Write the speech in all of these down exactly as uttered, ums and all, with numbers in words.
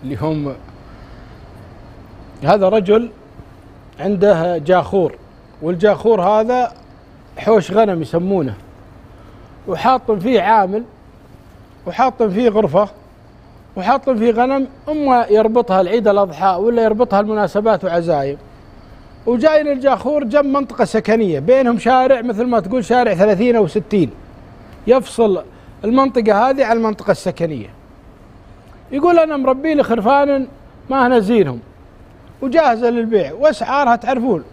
اللي هم هذا رجل عنده جاخور، والجاخور هذا حوش غنم يسمونه، وحاط فيه عامل وحاط فيه غرفة وحاط فيه غنم، اما يربطها العيد الأضحى ولا يربطها المناسبات وعزايم. وجاي للجاخور جنب منطقة سكنية بينهم شارع مثل ما تقول شارع ثلاثين أو ستين يفصل المنطقة هذه عن المنطقة السكنية. يقول أنا مربي لي خرفان ما نزينهم وجاهزة للبيع وأسعارها تعرفون.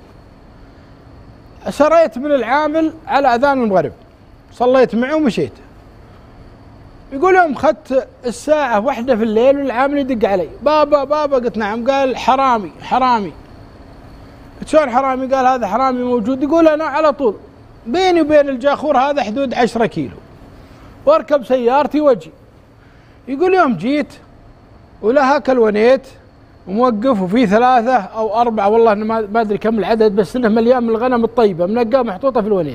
سريت من العامل على أذان المغرب، صليت معه ومشيت. يقول يوم أخذت الساعة واحدة في الليل والعامل يدق علي، بابا بابا. قلت نعم. قال حرامي حرامي. قلت شلون حرامي؟ قال هذا حرامي موجود. يقول أنا على طول بيني وبين الجاخور هذا حدود عشرة كيلو، واركب سيارتي وجي. يقول يوم جيت ولها كلونيت وموقف وفي ثلاثة أو أربعة والله أنا ما أدري كم العدد، بس إنه مليان من الغنم الطيبة منقاه محطوطة في الونيت،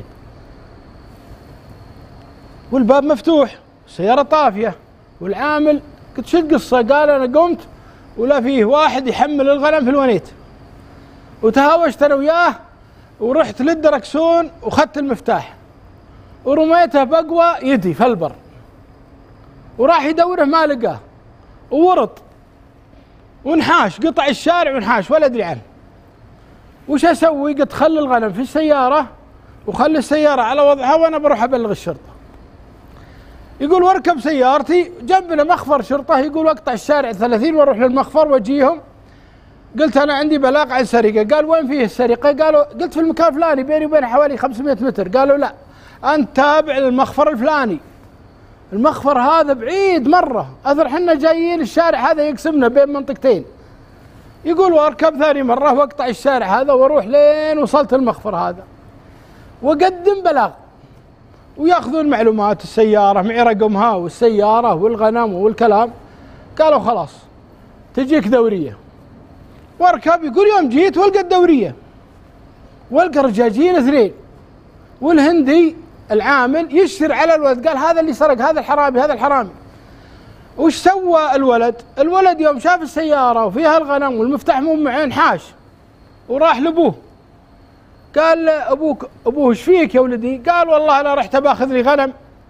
والباب مفتوح، السيارة طافية، والعامل. قلت شو القصة؟ قال أنا قمت ولا فيه واحد يحمل الغنم في الونيت، وتهاوشت أنا وياه ورحت للدركسون وخدت المفتاح ورميته بقوى يدي في البر، وراح يدوره ما لقاه وورط ونحاش، قطع الشارع ونحاش ولا أدري عنه. وش أسوي؟ قلت خلي الغنم في السيارة وخلي السيارة على وضعها وأنا بروح أبلغ الشرطة. يقول واركب سيارتي جنبنا مخفر شرطة، يقول اقطع الشارع ثلاثين واروح للمخفر واجيهم. قلت أنا عندي بلاغ عن سرقة. قال وين فيه السرقة؟ قالوا قلت في المكان الفلاني بيني وبينه حوالي خمسمائة متر. قالوا لا أنت تابع للمخفر الفلاني، المخفر هذا بعيد مرة، أثر حنا جايين الشارع هذا يقسمنا بين منطقتين. يقول واركب ثاني مرة واقطع الشارع هذا واروح لين وصلت المخفر هذا وقدم بلاغ، وياخذون معلومات السيارة معي رقمها والسيارة والغنم والكلام. قالوا خلاص تجيك دورية واركب. يقول يوم جيت والقى الدورية والقى رجاجين اثنين، والهندي العامل يشر على الولد، قال هذا اللي سرق، هذا الحرامي هذا الحرامي. وش سوى الولد؟ الولد يوم شاف السيارة وفيها الغنم والمفتاح مو معين حاش وراح لابوه. قال ابوك ابوه ايش فيك يا ولدي؟ قال والله انا رحت باخذ لي غنم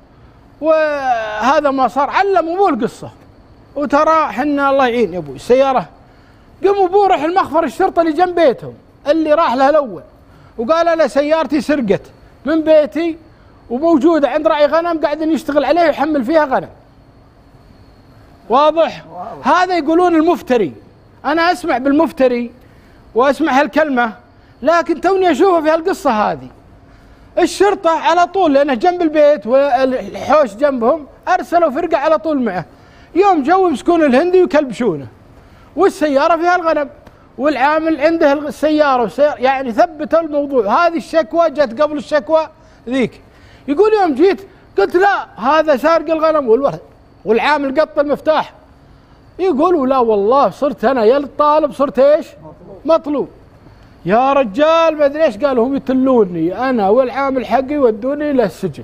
وهذا ما صار. علم ابوه القصه، وترى حنا الله يعين يا ابوي السياره. قام ابوه راح المخفر الشرطه اللي جنب بيتهم اللي راح له الاول، وقال انا سيارتي سرقت من بيتي وموجوده عند راعي غنم قاعدين يشتغل عليه ويحمل فيها غنم. واضح؟ هذا يقولون المفتري. انا اسمع بالمفتري واسمع هالكلمه، لكن توني اشوفه في هالقصه هذه. الشرطه على طول لانه جنب البيت والحوش جنبهم ارسلوا فرقه على طول معه. يوم جو يمسكون الهندي ويكلبشونه، والسياره فيها الغنم والعامل عنده السياره والسيارة، يعني ثبتوا الموضوع. هذه الشكوى جت قبل الشكوى ذيك. يقول يوم جيت قلت لا هذا سارق الغنم والولد والعامل قط المفتاح. يقول ولا والله صرت انا يا الطالب صرت ايش؟ مطلوب يا رجال. ما ادري ايش قالوا هم يتلوني انا والعامل حقي يودوني الى السجن،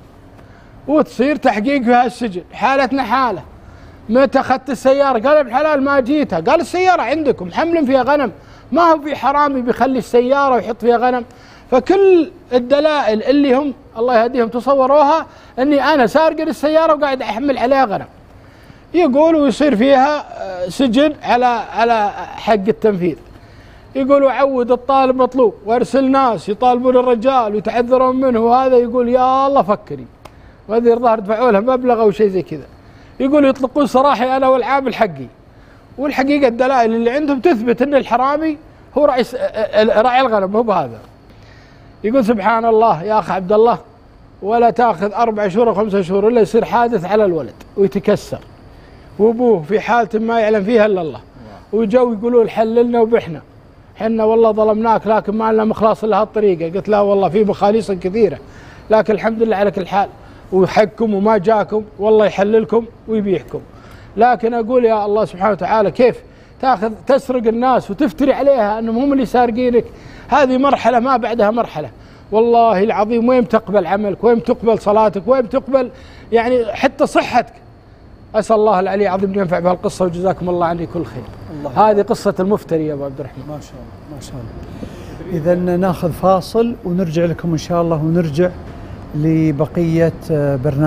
وتصير تحقيق في هالسجن. حالتنا حاله. متى اخذت السياره؟ قال ابن حلال ما جيتها. قال السياره عندكم محمل فيها غنم، ما هو في حرامي بيخلي السياره ويحط فيها غنم. فكل الدلائل اللي هم الله يهديهم تصوروها اني انا سارق السياره وقاعد احمل عليها غنم. يقولوا يصير فيها سجن على على حق التنفيذ. يقول وعود الطالب مطلوب، وارسل ناس يطالبون الرجال ويتعذرون منه، وهذا يقول يا الله فكري، وهذه الظاهر دفعوا لها مبلغ او شيء زي كذا. يقول يطلقون سراحي انا والعامل حقي، والحقيقه الدلائل اللي عندهم تثبت ان الحرامي هو رئيس راعي الغنم مو بهذا. يقول سبحان الله يا اخ عبد الله، ولا تاخذ اربع شهور او خمسة شهور الا يصير حادث على الولد ويتكسر، وابوه في حاله ما يعلم فيها الا الله، وجو يقولون حللنا وبحنا حنا والله ظلمناك لكن ما لنا مخلاص الا هالطريقه. قلت لا والله في مخاليص كثيره، لكن الحمد لله على كل حال، وحقكم وما جاكم والله يحللكم ويبيحكم. لكن اقول يا الله سبحانه وتعالى كيف تاخذ تسرق الناس وتفتري عليها انهم هم اللي سارقينك؟ هذه مرحله ما بعدها مرحله. والله العظيم وين تقبل عملك، وين تقبل صلاتك، وين تقبل يعني حتى صحتك. اسال الله العلي العظيم ان ينفع بهالقصه، وجزاكم الله عني كل خير. هذه قصه المفتري يا ابو عبد الرحمن. ما شاء الله ما شاء الله. اذا ناخذ فاصل ونرجع لكم ان شاء الله، ونرجع لبقيه برنامج